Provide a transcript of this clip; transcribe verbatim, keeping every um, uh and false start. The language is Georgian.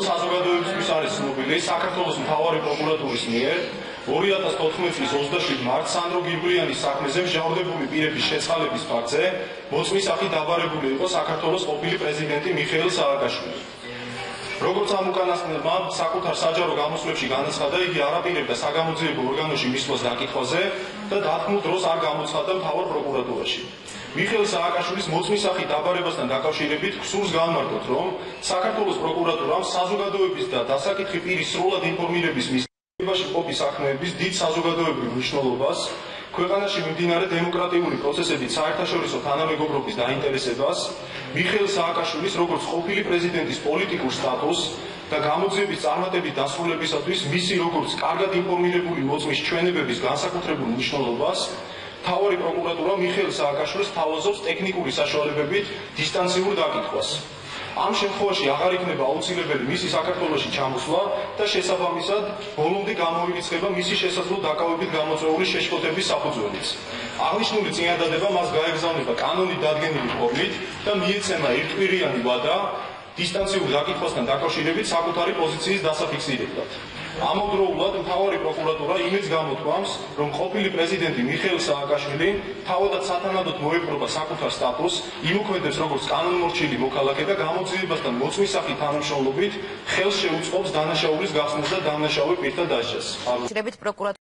საზოგადოებისთვის არის ცნობილი საქართველოს მთავარი პროკურატურის მიერ ორი ათას თოთხმეტი წლის ოცდაშვიდი მარტს სანდრო გიბრიანის საქმეზე მსჯავრდებული პირების შეწყალების ფაქტზე მოწმის სახით დაბარებული იყო საქართველოს ყოფილი პრეზიდენტი მიხეილ სააკაშვილი. როგორც ამ უკანასკნელმა საკუთარ საჯარო გამოსვლებში განაცხადა, იგი არ აპირებდა საგამოძიებო ორგანოში მისვლას დაკითხვაზე და დათმულ დროს არ გამოცხადდა მთავარ პროკურატურაში. მიხეილ სააკაშვილის მოწმის სახით დაბარებასთან დაკავშირებით გსურს განმარტოთ, რომ საქართველოს პროკურატურამ საზოგადოების და დასაკითხი პირის სრულად ინფორმირების მისიაში ყოფი საქმეების დიდ საზოგადოებრივ მნიშვნელობას, ქვეყანაში მიმდინარე დემოკრატიული პროცესებით საერთაშორისო თანამეგობრობის დაინტერესებას, მიხეილ სააკაშვილის როგორც ყოფილი პრეზიდენტის პოლიტიკურ სტატუსს და გამოძიების წარმატებით დასრულებისათვის მისი როგორც კარგად ინფორმირებული მოწმის ჩვენებების განსაკუთრებულ მნიშვნელობას, მთავარი პროკურატურა მიხეილ სააკაშვილს თავაზობს ტექნიკური საშუალებებით დისტანციურ დაკითხვას. ამ შემთხვევაში აღარ იქნება აუცილებელი მისი საქართველოში ჩამოსვლა და შესაბამისად ბოლომდე გამოირიცხება მისი შესაძლო დაკავებით გამოწვეული შეშფოთების საფუძველიც. აღნიშნული წინადადება მას გაეგზავნება კანონით დადგენილი ფორმით და მიეცემა ერთკვირიანი ვადა დისტანციურ დაკითხვასთან დაკავშირებით საკუთარი პოზიციის დასაფიქსირებლად. ამავდროულად მთავარი პროკურატურა იმედს გამოთქვამს, რომ ყოფილი პრეზიდენტი მიხეილ სააკაშვილი თავადაც სათანადოდ მოეპყრობა საკუთარ სტატუსს, იმოქმედებს როგორც კანონმორჩილი მოქალაქე და გამოძიებასთან მოწმის სახით თანამშრომლობით ხელს შეუწყობს დანაშაულის გახსნას და დამნაშავე პირთა დასჯას.